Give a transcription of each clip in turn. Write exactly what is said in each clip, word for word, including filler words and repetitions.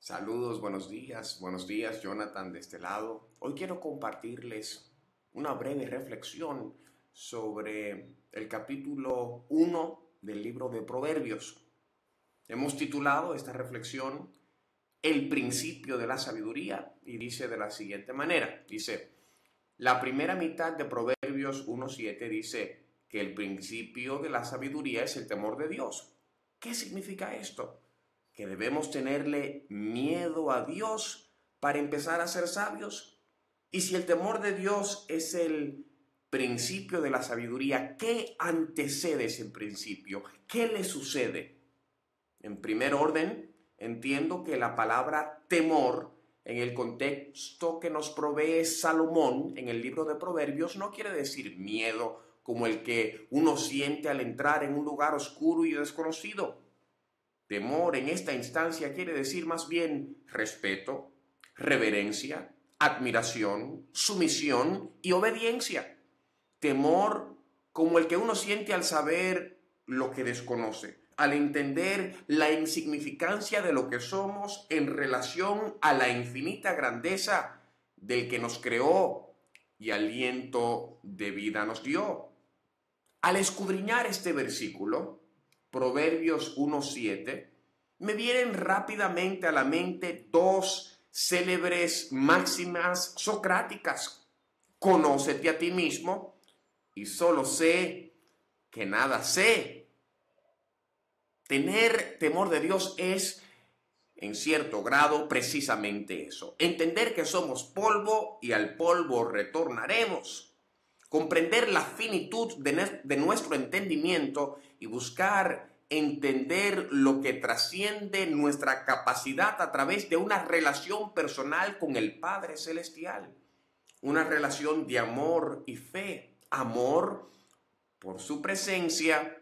Saludos, buenos días, buenos días, Jonathan de este lado. Hoy quiero compartirles una breve reflexión sobre el capítulo uno del libro de Proverbios. Hemos titulado esta reflexión El principio de la sabiduría y dice de la siguiente manera, dice, la primera mitad de Proverbios uno siete dice que el principio de la sabiduría es el temor de Dios. ¿Qué significa esto? Que debemos tenerle miedo a Dios para empezar a ser sabios. Y si el temor de Dios es el principio de la sabiduría, ¿qué antecede ese principio? ¿Qué le sucede? En primer orden, entiendo que la palabra temor, en el contexto que nos provee Salomón en el libro de Proverbios, no quiere decir miedo como el que uno siente al entrar en un lugar oscuro y desconocido. Temor en esta instancia quiere decir más bien respeto, reverencia, admiración, sumisión y obediencia. Temor como el que uno siente al saber lo que desconoce, al entender la insignificancia de lo que somos en relación a la infinita grandeza del que nos creó y aliento de vida nos dio. Al escudriñar este versículo, Proverbios uno siete, me vienen rápidamente a la mente dos célebres máximas socráticas. Conócete a ti mismo y solo sé que nada sé. Tener temor de Dios es, en cierto grado, precisamente eso. Entender que somos polvo y al polvo retornaremos. Comprender la finitud de, de nuestro entendimiento y buscar entender lo que trasciende nuestra capacidad a través de una relación personal con el Padre Celestial. Una relación de amor y fe. Amor por su presencia,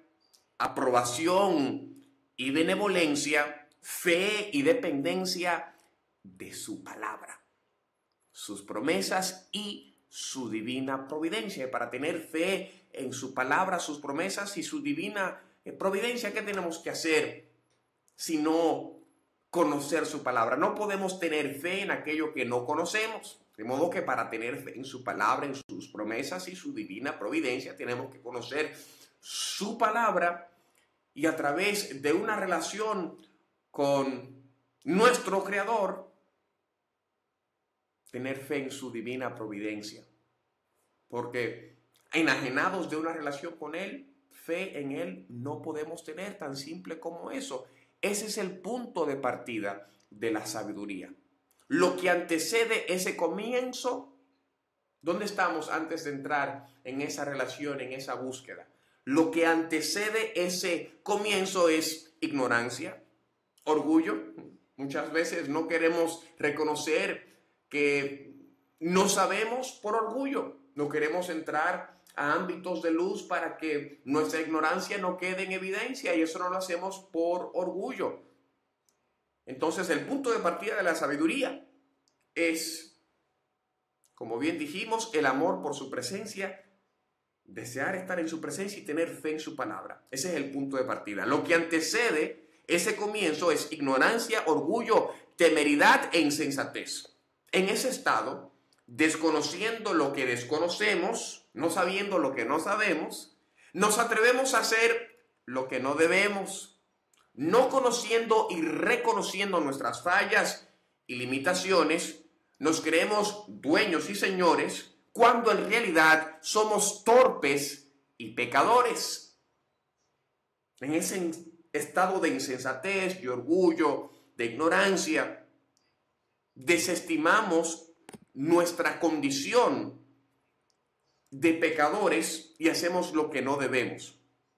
aprobación y benevolencia, fe y dependencia de su palabra, sus promesas y su divina providencia. Para tener fe en su palabra, sus promesas y su divina providencia, ¿qué tenemos que hacer sino conocer su palabra? No podemos tener fe en aquello que no conocemos. De modo que para tener fe en su palabra, en sus promesas y su divina providencia, tenemos que conocer su palabra y a través de una relación con nuestro Creador, tener fe en su divina providencia, porque enajenados de una relación con Él, fe en Él no podemos tener, tan simple como eso. Ese es el punto de partida de la sabiduría. Lo que antecede ese comienzo, ¿dónde estamos antes de entrar en esa relación, en esa búsqueda? Lo que antecede ese comienzo es ignorancia, orgullo. Muchas veces no queremos reconocer que no sabemos por orgullo. No queremos entrar a ámbitos de luz para que nuestra ignorancia no quede en evidencia y eso no lo hacemos por orgullo. Entonces el punto de partida de la sabiduría es, como bien dijimos, el amor por su presencia, desear estar en su presencia y tener fe en su palabra. Ese es el punto de partida. Lo que antecede ese comienzo es ignorancia, orgullo, temeridad e insensatez. En ese estado, desconociendo lo que desconocemos, no sabiendo lo que no sabemos, nos atrevemos a hacer lo que no debemos, no conociendo y reconociendo nuestras fallas y limitaciones, nos creemos dueños y señores cuando en realidad somos torpes y pecadores. En ese estado de insensatez, de orgullo, de ignorancia, desestimamos nuestra condición de pecadores y hacemos lo que no debemos.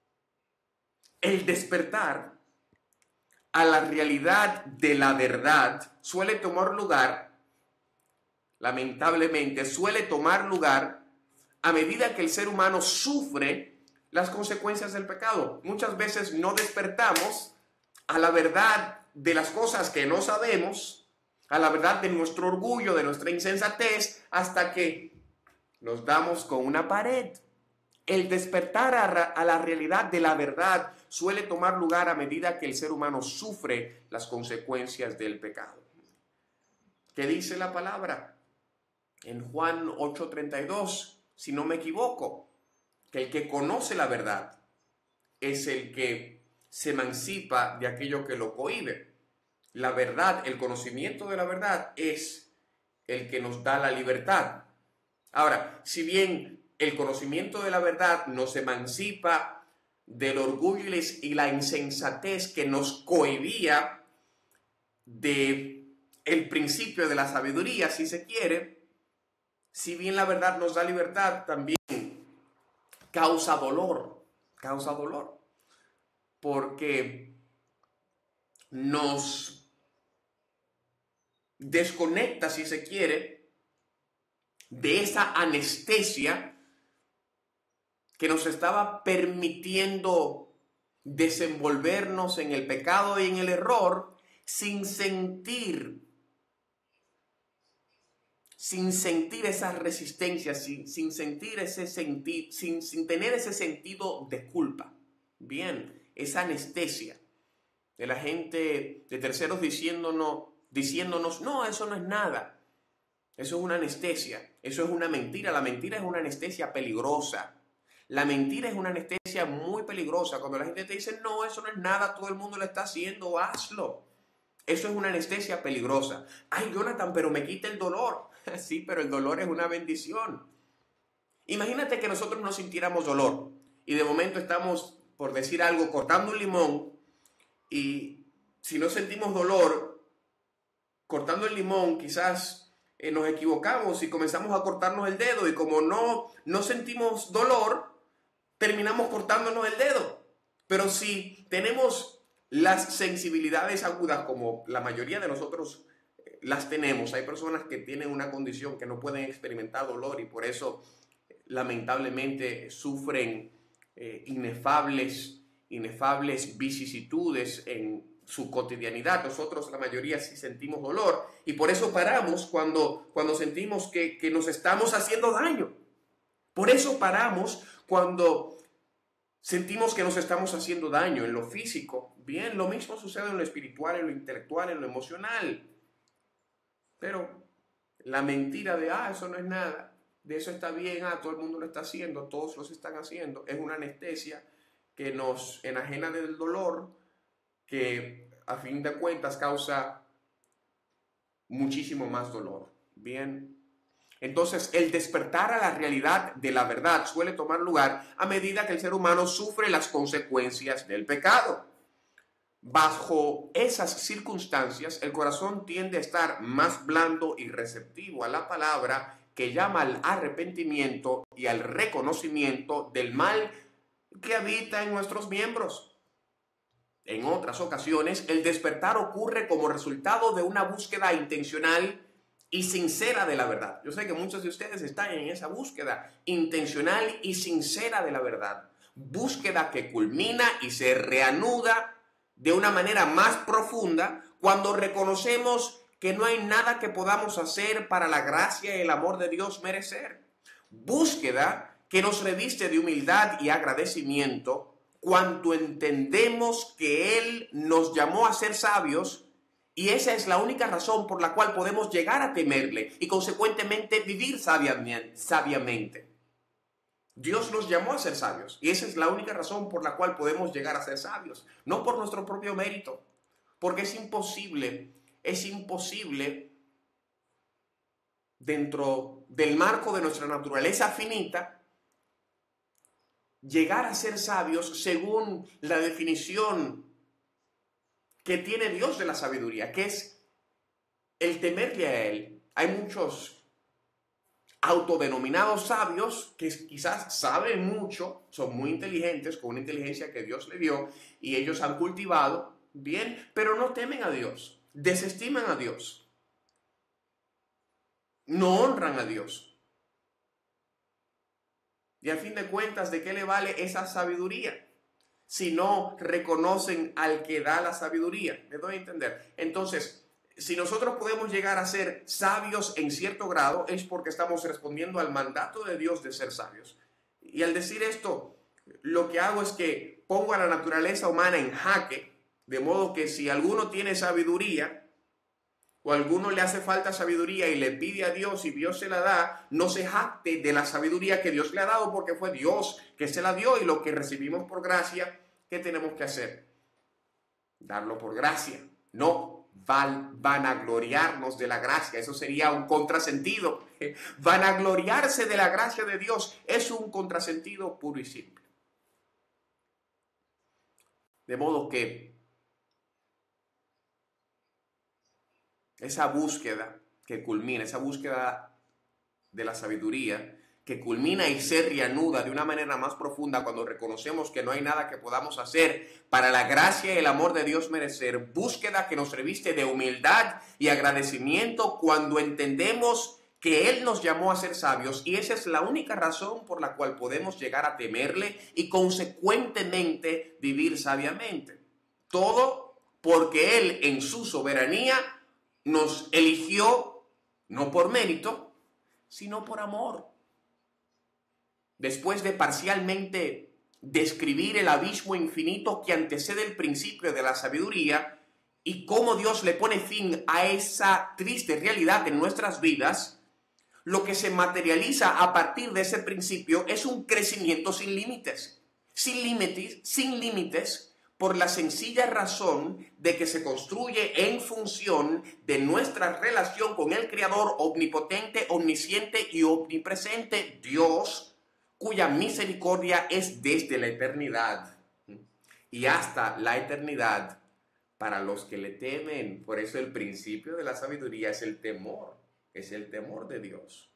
El despertar a la realidad de la verdad suele tomar lugar, lamentablemente, suele tomar lugar a medida que el ser humano sufre las consecuencias del pecado. Muchas veces no despertamos a la verdad de las cosas que no sabemos, a la verdad de nuestro orgullo, de nuestra insensatez, hasta que nos damos con una pared. El despertar a, a la realidad de la verdad suele tomar lugar a medida que el ser humano sufre las consecuencias del pecado. ¿Qué dice la palabra? En Juan ocho treinta y dos, si no me equivoco, que el que conoce la verdad es el que se emancipa de aquello que lo cohíbe. La verdad, el conocimiento de la verdad es el que nos da la libertad. Ahora, si bien el conocimiento de la verdad nos emancipa del orgullo y la insensatez que nos cohibía de el principio de la sabiduría, si se quiere, si bien la verdad nos da libertad, también causa dolor, causa dolor, porque nos desconecta, si se quiere, de esa anestesia que nos estaba permitiendo desenvolvernos en el pecado y en el error sin sentir, sin sentir esa resistencia, sin, sin sentir ese sentido, sin, sin tener ese sentido de culpa. Bien, esa anestesia de la gente, de terceros diciéndonos, diciéndonos, no, eso no es nada. Eso es una anestesia, eso es una mentira. La mentira es una anestesia peligrosa. La mentira es una anestesia muy peligrosa. Cuando la gente te dice, no, eso no es nada, todo el mundo lo está haciendo, hazlo. Eso es una anestesia peligrosa. Ay, Jonathan, pero me quita el dolor. Sí, pero el dolor es una bendición. Imagínate que nosotros no sintiéramos dolor y de momento estamos, por decir algo, cortando un limón y si no sentimos dolor, cortando el limón quizás eh, nos equivocamos y comenzamos a cortarnos el dedo y como no, no sentimos dolor, terminamos cortándonos el dedo. Pero si tenemos las sensibilidades agudas, como la mayoría de nosotros las tenemos, hay personas que tienen una condición que no pueden experimentar dolor y por eso lamentablemente sufren eh, inefables, inefables vicisitudes en su cotidianidad. Nosotros la mayoría sí sentimos dolor y por eso paramos cuando, cuando sentimos que, que nos estamos haciendo daño. Por eso paramos cuando sentimos que nos estamos haciendo daño en lo físico. Bien, lo mismo sucede en lo espiritual, en lo intelectual, en lo emocional. Pero la mentira de, ah, eso no es nada, de eso está bien, ah, todo el mundo lo está haciendo, todos lo están haciendo, es una anestesia que nos enajena del dolor, que a fin de cuentas causa muchísimo más dolor. Bien. Entonces, el despertar a la realidad de la verdad suele tomar lugar a medida que el ser humano sufre las consecuencias del pecado. Bajo esas circunstancias, el corazón tiende a estar más blando y receptivo a la palabra que llama al arrepentimiento y al reconocimiento del mal que habita en nuestros miembros. En otras ocasiones, el despertar ocurre como resultado de una búsqueda intencional y sincera de la verdad. Yo sé que muchos de ustedes están en esa búsqueda intencional y sincera de la verdad. Búsqueda que culmina y se reanuda de una manera más profunda cuando reconocemos que no hay nada que podamos hacer para la gracia y el amor de Dios merecer. Búsqueda que nos reviste de humildad y agradecimiento cuando entendemos que Él nos llamó a ser sabios y esa es la única razón por la cual podemos llegar a temerle y consecuentemente vivir sabiamente. Dios nos llamó a ser sabios y esa es la única razón por la cual podemos llegar a ser sabios, no por nuestro propio mérito, porque es imposible, es imposible dentro del marco de nuestra naturaleza finita llegar a ser sabios según la definición que tiene Dios de la sabiduría, que es el temerle a Él. Hay muchos autodenominados sabios que quizás saben mucho, son muy inteligentes, con una inteligencia que Dios le dio y ellos han cultivado bien, pero no temen a Dios, desestiman a Dios, no honran a Dios. Y a fin de cuentas, ¿de qué le vale esa sabiduría si no reconocen al que da la sabiduría? ¿Me doy a entender? Entonces, si nosotros podemos llegar a ser sabios en cierto grado, es porque estamos respondiendo al mandato de Dios de ser sabios. Y al decir esto, lo que hago es que pongo a la naturaleza humana en jaque, de modo que si alguno tiene sabiduría, o a alguno le hace falta sabiduría y le pide a Dios y Dios se la da, no se jacte de la sabiduría que Dios le ha dado porque fue Dios que se la dio, y lo que recibimos por gracia, ¿qué tenemos que hacer? Darlo por gracia, no van, vanagloriarnos de la gracia. Eso sería un contrasentido. Vanagloriarse de la gracia de Dios es un contrasentido puro y simple. De modo que esa búsqueda que culmina, esa búsqueda de la sabiduría, que culmina y se reanuda de una manera más profunda cuando reconocemos que no hay nada que podamos hacer para la gracia y el amor de Dios merecer, búsqueda que nos reviste de humildad y agradecimiento cuando entendemos que Él nos llamó a ser sabios, y esa es la única razón por la cual podemos llegar a temerle y consecuentemente vivir sabiamente. Todo porque Él en su soberanía nos eligió no por mérito, sino por amor. Después de parcialmente describir el abismo infinito que antecede el principio de la sabiduría y cómo Dios le pone fin a esa triste realidad en nuestras vidas, lo que se materializa a partir de ese principio es un crecimiento sin límites, sin límites, sin límites, por la sencilla razón de que se construye en función de nuestra relación con el Creador omnipotente, omnisciente y omnipresente, Dios, cuya misericordia es desde la eternidad y hasta la eternidad para los que le temen. Por eso el principio de la sabiduría es el temor, es el temor de Dios.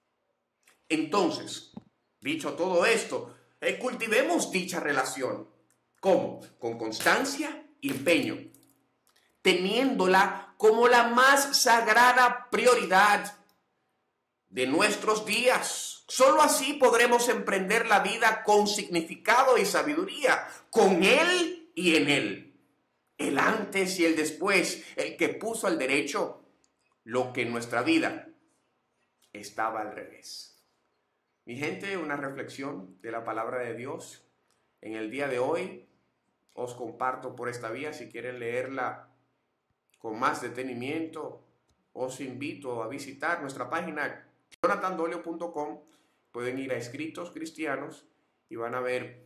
Entonces, dicho todo esto, eh, cultivemos dicha relación. ¿Cómo? Con constancia y empeño, teniéndola como la más sagrada prioridad de nuestros días. Solo así podremos emprender la vida con significado y sabiduría, con Él y en Él. El antes y el después, el que puso al derecho lo que en nuestra vida estaba al revés. Mi gente, una reflexión de la palabra de Dios en el día de hoy. Os comparto por esta vía. Si quieren leerla con más detenimiento, os invito a visitar nuestra página jonathan dolio punto com. Pueden ir a Escritos Cristianos y van a ver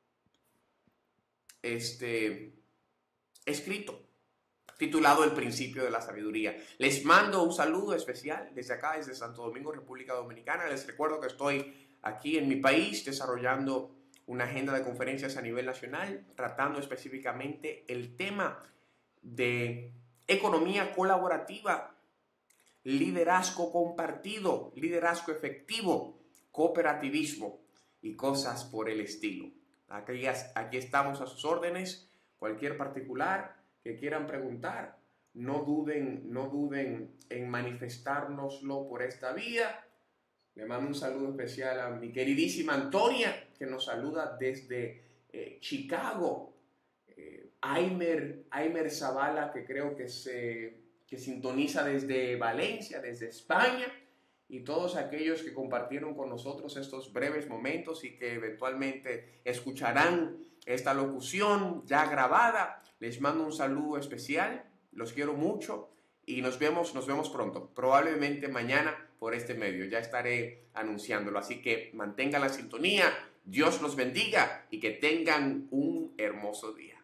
este escrito titulado El principio de la sabiduría. Les mando un saludo especial desde acá, desde Santo Domingo, República Dominicana. Les recuerdo que estoy aquí en mi país desarrollando una agenda de conferencias a nivel nacional, tratando específicamente el tema de economía colaborativa, liderazgo compartido, liderazgo efectivo, cooperativismo y cosas por el estilo. Aquí, aquí estamos a sus órdenes. Cualquier particular que quieran preguntar, no duden, no duden en manifestárnoslo por esta vía. Le mando un saludo especial a mi queridísima Antonia, que nos saluda desde eh, Chicago. Eh, Aimer, Aimer Zavala, que creo que se que sintoniza desde Valencia, desde España. Y todos aquellos que compartieron con nosotros estos breves momentos y que eventualmente escucharán esta locución ya grabada, les mando un saludo especial. Los quiero mucho y nos vemos, nos vemos pronto. Probablemente mañana por este medio. Ya estaré anunciándolo. Así que mantengan la sintonía. Dios los bendiga y que tengan un hermoso día.